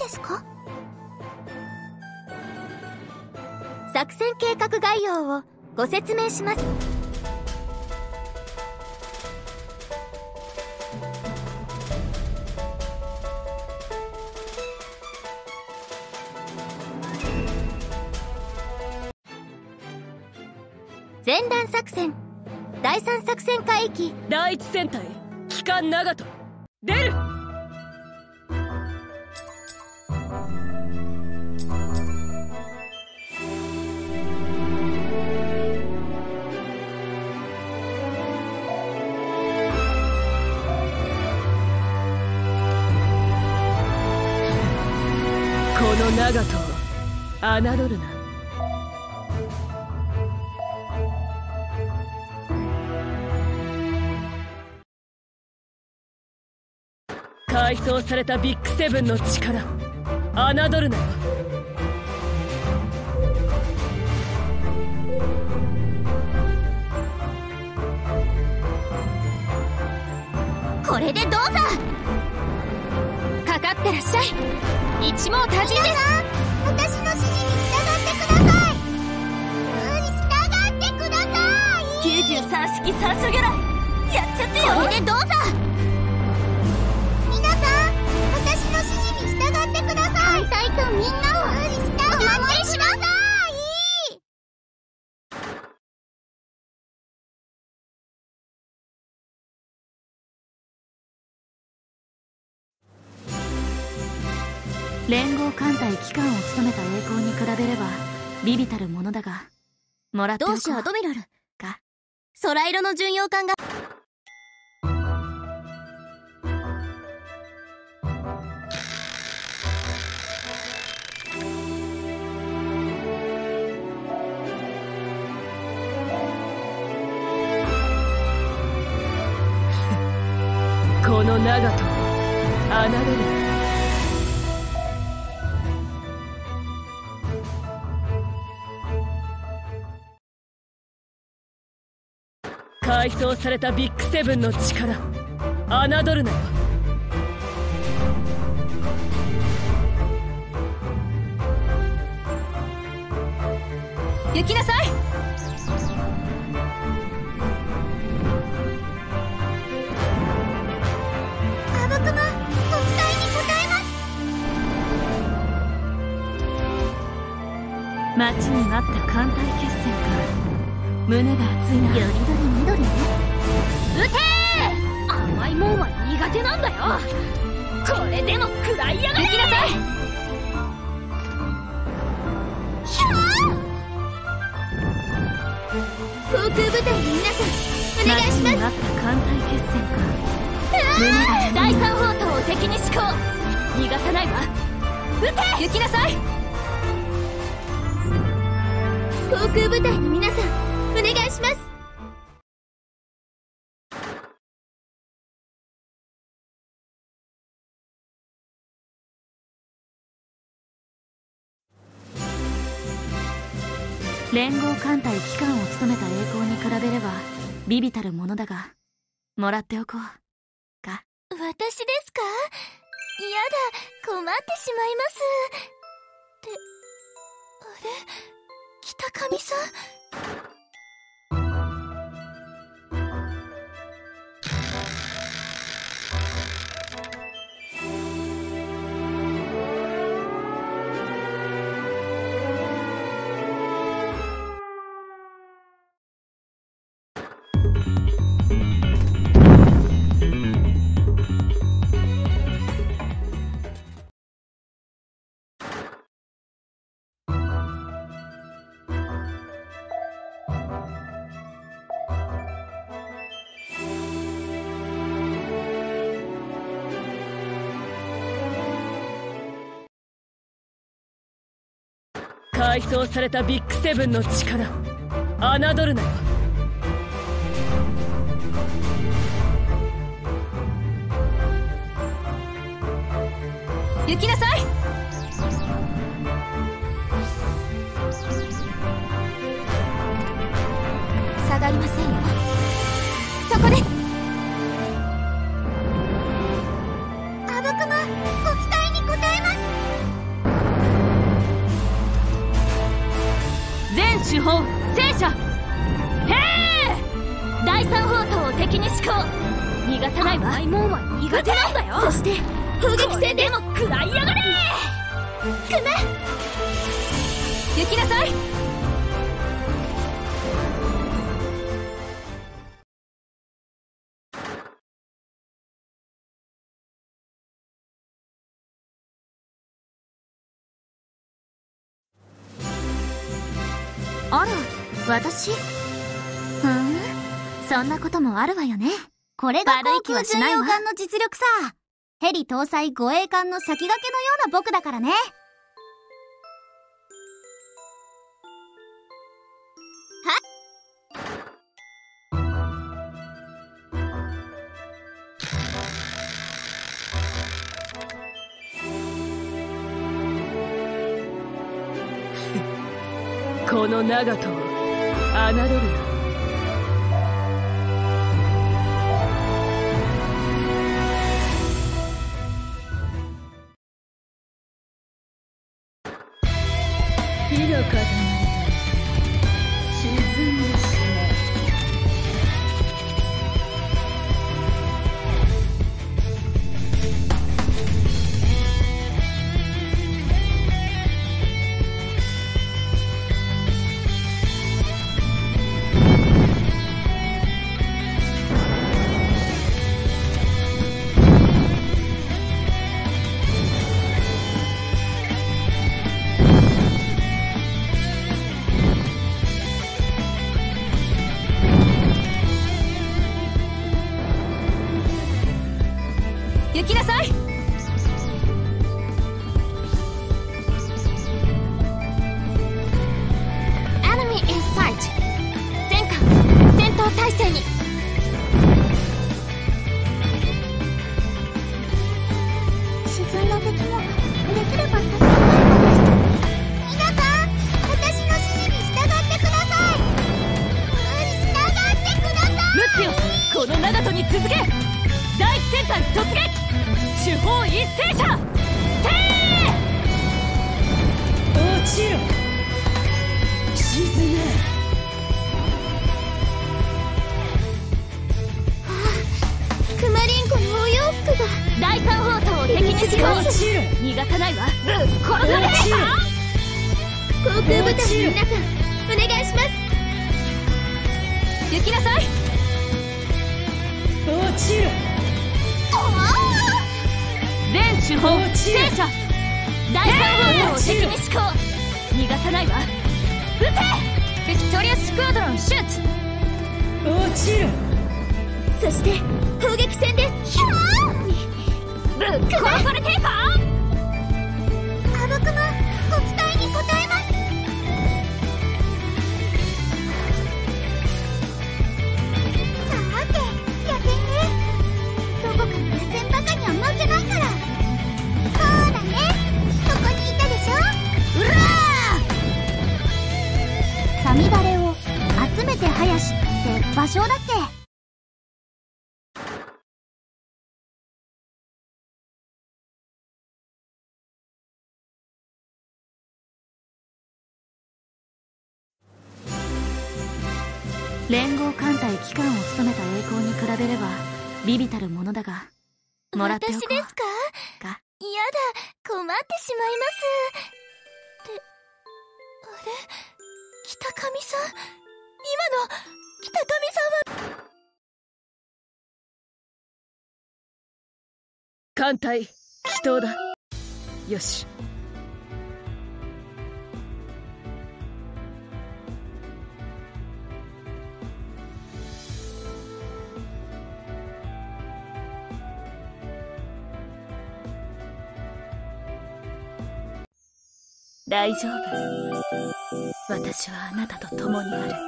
ですか？作戦計画概要をご説明します。前段作戦第3作戦海域第1戦隊機関長門出る。この長門を侮るな。改装されたビッグセブンの力侮るなよ。 これでどうぞ。かかってらっしゃい。一網多尽です。私の指示に従ってください。従ってください。 93式酸素魚雷やっちゃってよ。 これでどうぞ。皆さん、私の指示に従ってください。反対とみんなを従ってください。 連合艦隊機関を務めた栄光に比べれば微々たるものだが、もらっておこう。 同志アドミラルか空色の巡洋艦がこの長門を侮るな。改装されたビッグセブンの力侮るなよ。 行きなさい。あぶくま、ご期待に応えます。 待ちに待った艦隊決戦か。胸が熱いな。 よりどりみどりね。 撃てー。甘いもんは苦手なんだよ。これでも食らいやがれ。行きなさい。 航空部隊の皆さん、お願いします。 待ちに待った艦隊決戦か。 第3砲塔を敵に施行。逃がさないわ。撃て。行きなさい。 航空部隊の皆さん、お願いします。 連合艦隊機関を務めた栄光に比べれば微々たるものだが、もらっておこうか。 私ですか？やだ、困ってしまいます。ってあれ、北上さん。 改装されたビッグセブンの力侮るなよ。 行きなさい。下がりませんよ。そこです。あぶくま、ご期待に応えます。 手法戦車へえ。第三砲塔を敵に施行。逃がさないわ。甘いもんは苦手なんだよ。 そして砲撃戦でも食らいやがれ。 くむ行きなさい。 あら、私？そんなこともあるわよね。 これが悪い航空巡気はしないわ洋艦の実力さ。ヘリ搭載護衛艦の先駆けのような僕だからね。 この長門を侮るな。火の塊が沈んでしまう。行きなさい。 Enemy in sight。全艦戦闘態勢に。沈んだ敵もできれば助けたい。皆さん、私の指示に従ってください。従ってください。 ムツよ、この長門に続け。第一戦隊突撃。手法一斉者てー。落ちろ。沈め。 クマリンコのお洋服が。 第三砲塔を敵に施行。逃がさないわ。ぶっ殺されないか。 航空部隊の皆さん、お願いします。 行きなさい。落ちろ。全手法戦車第三砲塔を敵に施行。逃がさないわ。撃て。ビクトリアスクワドロンシュート。落ちろ。 そして砲撃戦です。 ぶっ殺されてえか。 あぶくもご期待に応えます。さーて、やってね。どこかの野戦バカには負けないから。そうだね、ここにいたでしょ。うらー。サミダレを集めて林って芭蕉だっけ。 連合艦隊機関を務めた栄光に比べれば微々たるものだが、もらっておこう。 私ですか？ か。 やだ、困ってしまいます。ってあれ、北上さん。今の北上さんは。 艦隊祈祷だ。よし。大丈夫。私はあなたと共にある。